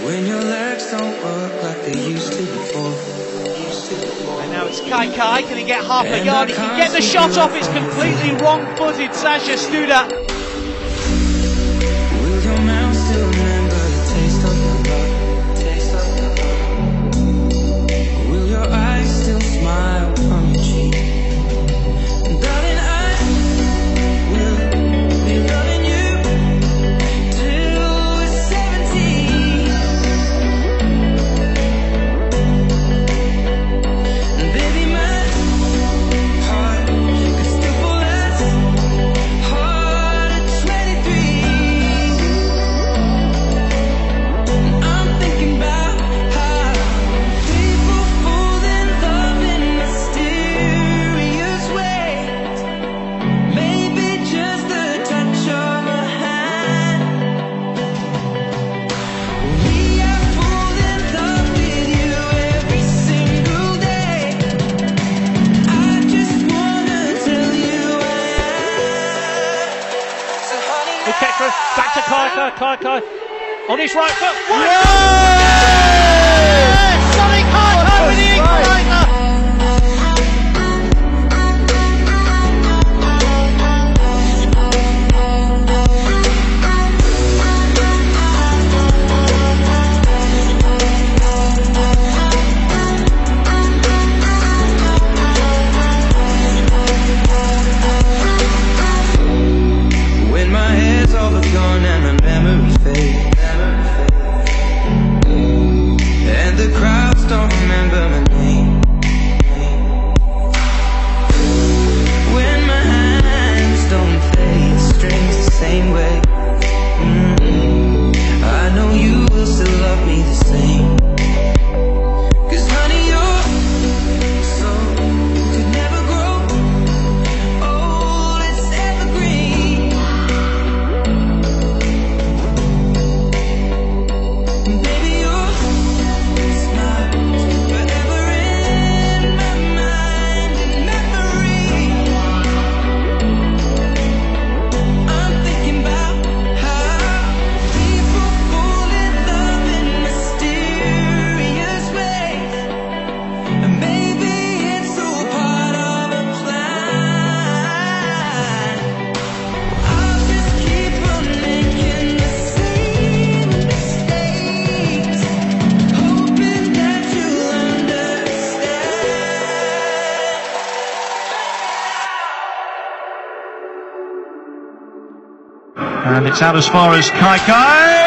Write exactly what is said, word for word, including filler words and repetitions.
When your legs don't work like they used to before. And now it's Kaikai. Can he get half a yard? He can get the shot off. It's completely wrong-footed. Sasha Studa. Will your mouth still remember the taste of your love? Taste of your love. Will your eyes still smile from your cheek? And darling, I will be loving you till we're seventeen. And baby, my heart could still fall as hard at twenty-three. And I'm thinking about how people fall in love in mysterious ways. Maybe just a touch of a hand. We have fallen in love with you every single day. I just wanna tell you I am. So honey, Good catch for us. Back to Kaikai. Kaikai on his right foot. One. Yeah! Sonny Kaikai with the equaliser. when my hair's all gone and the memories fade, and the crowds don't remember my name, when my hands don't play the strings the same way, mm-hmm. I know you will still love me the same. Cause honey, your soul could never grow old, it's evergreen. Baby, your smile's forever in my mind and memory. I'm thinking about how people fall in love in mysterious ways, and maybe it's all part of a plan. I'll just keep on making the same mistakes, hoping that you'll understand. And it's out as far as Kaikai.